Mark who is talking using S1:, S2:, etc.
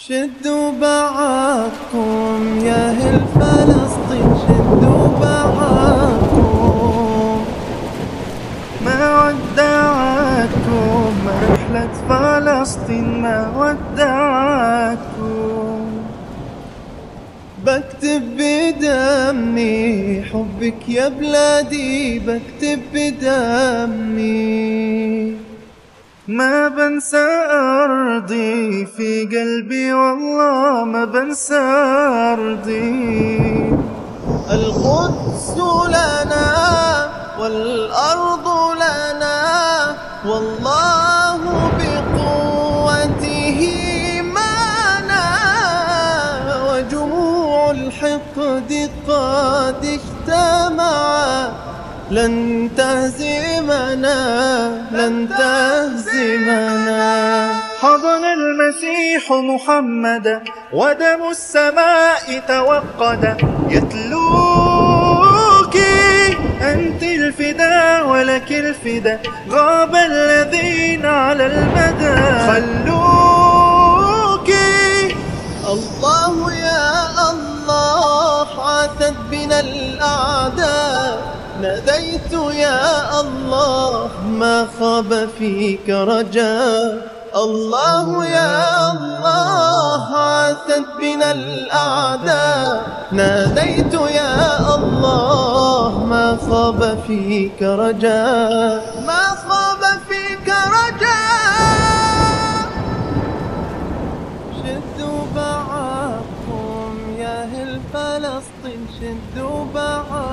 S1: شدوا بعضكم يا أهل فلسطين، شدوا بعضكم. ما ودعتكم رحلة فلسطين، ما ودعتكم. بكتب بدمي حبك يا بلادي، بكتب بدمي. ما بنسى أرضي في قلبي، والله ما بنسى أرضي. القدس لنا والأرض لنا، والله بقوته معنا. وجموع الحقد قد اجتمعت، لن تهزمنا، لن تهزمنا. حضن المسيح محمدا ودم السماء توقد، يتلوك أنت الفدا ولك الفدا، غاب الذين على المدى خلوك. الله يا الله عاثت بنا الأعداء، ناديت يا الله ما خاب فيك رجاء. الله يا الله عاثت بنا الأعداء، ناديت يا الله ما خاب فيك رجاء، ما خاب فيك رجاء. شدوا بعضكم يا أهل فلسطين، شدوا بعضكم.